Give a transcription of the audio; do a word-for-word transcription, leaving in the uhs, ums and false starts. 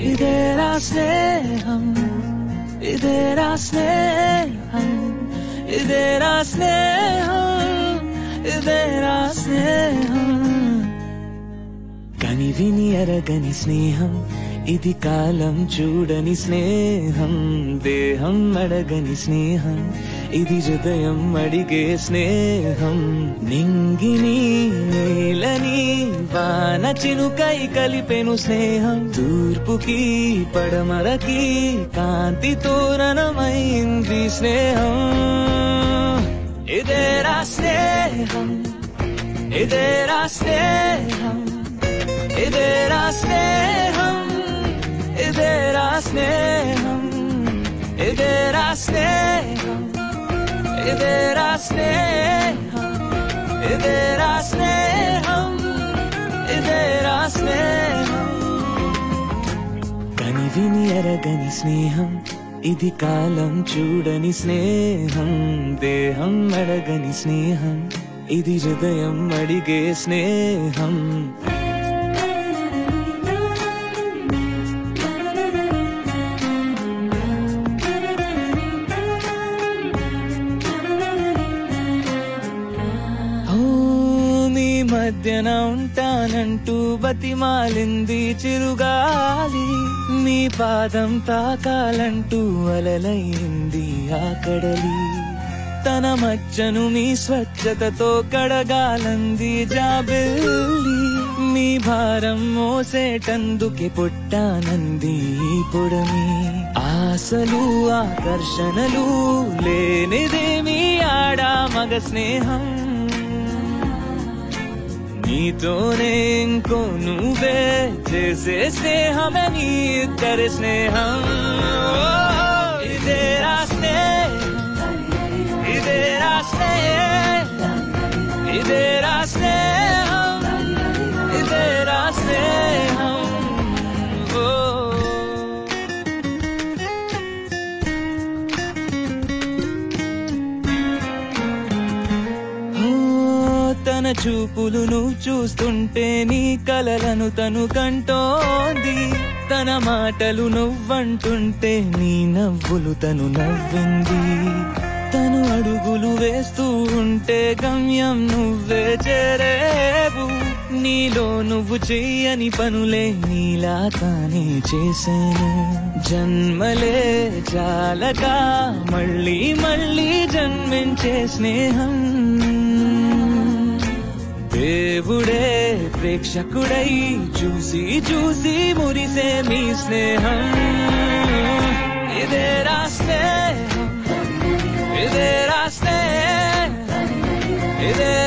ఇదేరా స్నేహం ఇదేరా స్నేహం ఇదేరా స్నేహం ఇదేరా స్నేహం కని విని ఎరగని స్నేహం ఇది కాలం చూడని స్నేహం దేహం అడగని స్నేహం ఇది హృదయం అడిగే స్నేహం నింగిని నేలని వాన చినుకై కలిపెను స్నేహం తూర్పుకి పడమరకి కాంతి తోరణమైంది స్నేహం ఇదేరా స్నేహం ఇదేరా స్నేహం ఇదేరా స్నేహం ఇదేరా స్నేహం ఇదేరా స్నేహం ఇదేరా స్నేహం ఇదేరా స్నేహం ఇదేరా స్నేహం కని విని ఎరగని స్నేహం ఇది కాలం చూడని స్నేహం దేహం అడగని స్నేహం ఇది హృదయం అడిగే స్నేహం మధ్యన ఉంటానంటూ బతిమాలింది చిరుగాలి నీ పాదం తాకాలంటూ అలలైంది ఆ కడలి తన మచ్చను మీ స్వచ్ఛతతో కడగాలంది జాబిల్లి మీ భారం మోసేటందుకే పుట్టానంది పొడమి ఆశలు ఆకర్షణలు లేనిదేమి ఆడా మగ స్నేహం నీతోనే ఇంకో నువ్వే చేసే స్నేహమే నీ ఇద్దరి స్నేహం ఇదేరా స్నేహం ఇదేరా స్నేహం ఇదేరా స్నేహం ఇదేరా స్నేహం తన చూపులు నువ్వు చూస్తుంటే నీ కలలను తను కంటోంది తన మాటలు నువ్వంటుంటే నీ నవ్వులు తను నవ్వింది తను అడుగులు వేస్తూ ఉంటే గమ్యం నువ్వే చేరేవు నీలో నువ్వు చెయ్యని పనులే నీలా తానే చేశాను జన్మలే చాలగా మళ్ళీ మళ్ళీ జన్మించే స్నేహం దేవుడే ప్రేక్షకుడై చూసి చూసి మురిసే మీ స్నేహం ఇదేరా స్నేహం ఇదేరా స్నేహం ఇదే